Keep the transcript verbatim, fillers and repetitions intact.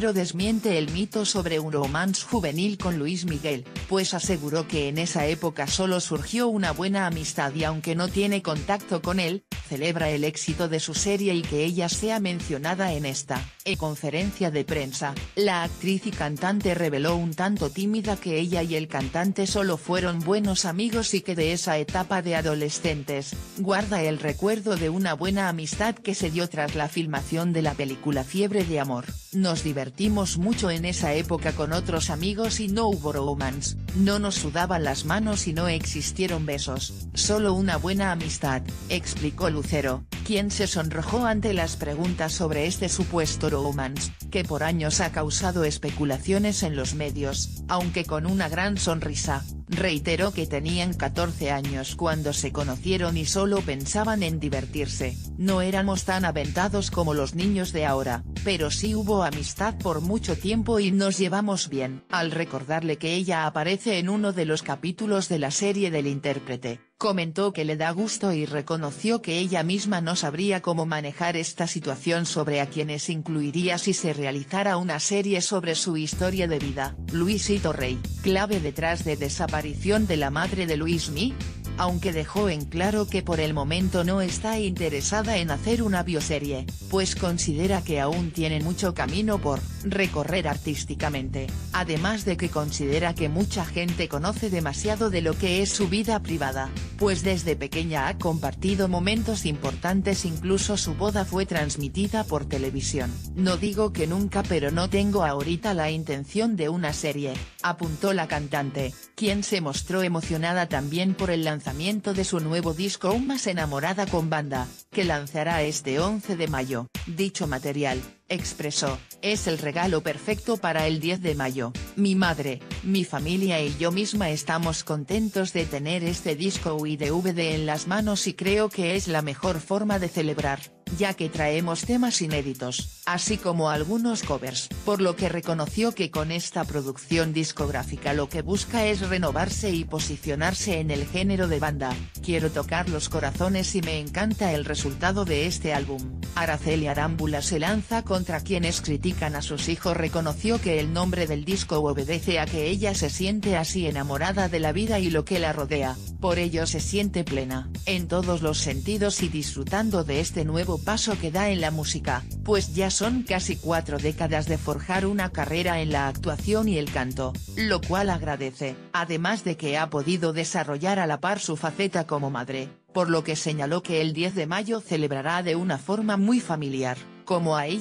Lucero desmiente el mito sobre un romance juvenil con Luis Miguel, pues aseguró que en esa época solo surgió una buena amistad y aunque no tiene contacto con él, celebra el éxito de su serie y que ella sea mencionada en esta. En conferencia de prensa, la actriz y cantante reveló un tanto tímida que ella y el cantante solo fueron buenos amigos y que de esa etapa de adolescentes, guarda el recuerdo de una buena amistad que se dio tras la filmación de la película Fiebre de Amor. Nos divertimos mucho en esa época con otros amigos y no hubo romance, no nos sudaban las manos y no existieron besos, solo una buena amistad, explicó Lucero, quien se sonrojó ante las preguntas sobre este supuesto romance, que por años ha causado especulaciones en los medios, aunque con una gran sonrisa, reiteró que tenían catorce años cuando se conocieron y solo pensaban en divertirse, no éramos tan aventados como los niños de ahora, pero sí hubo amistad por mucho tiempo y nos llevamos bien. Al recordarle que ella aparece en uno de los capítulos de la serie del intérprete, comentó que le da gusto y reconoció que ella misma no sabría cómo manejar esta situación sobre a quienes incluiría si se realizara una serie sobre su historia de vida. Luisito Rey, clave detrás de desaparición de la madre de Luismi, aunque dejó en claro que por el momento no está interesada en hacer una bioserie, pues considera que aún tiene mucho camino por recorrer artísticamente, además de que considera que mucha gente conoce demasiado de lo que es su vida privada, pues desde pequeña ha compartido momentos importantes, incluso su boda fue transmitida por televisión. No digo que nunca, pero no tengo ahorita la intención de una serie, apuntó la cantante, quien se mostró emocionada también por el lanzamiento de su nuevo disco Aún Más Enamorada con Banda, que lanzará este once de mayo. Dicho material, expresó, es el regalo perfecto para el diez de mayo, mi madre, mi familia y yo misma estamos contentos de tener este disco y D V D en las manos y creo que es la mejor forma de celebrar, ya que traemos temas inéditos, así como algunos covers, por lo que reconoció que con esta producción discográfica lo que busca es renovarse y posicionarse en el género de banda. Quiero tocar los corazones y me encanta el resultado de este álbum. Araceli Arámbula se lanza contra quienes critican a sus hijos. Reconoció que el nombre del disco obedece a que ella se siente así enamorada de la vida y lo que la rodea, por ello se siente plena, en todos los sentidos y disfrutando de este nuevo paso que da en la música, pues ya son casi cuatro décadas de forjar una carrera en la actuación y el canto, lo cual agradece, además de que ha podido desarrollar a la par su faceta como madre, por lo que señaló que el diez de mayo celebrará de una forma muy familiar, como a ella